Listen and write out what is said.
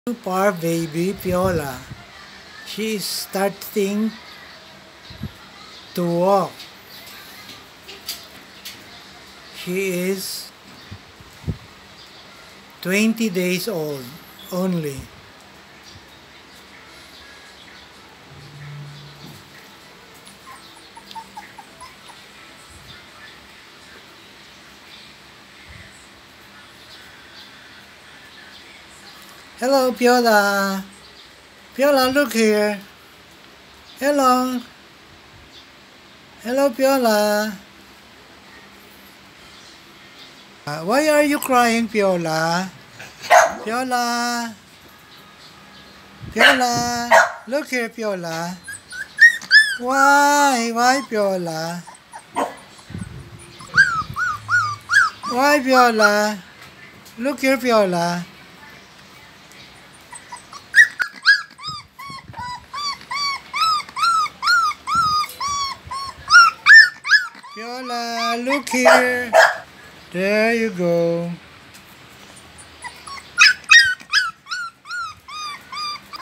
Poor baby Piola. She is starting to walk. She is 20 days old only. Hello, Piola. Piola, look here. Hello. Hello, Piola. Why are you crying, Piola? Piola. Piola. Look here, Piola. Why? Why, Piola? Why, Piola? Look here, Piola. Piola, look here. There you go.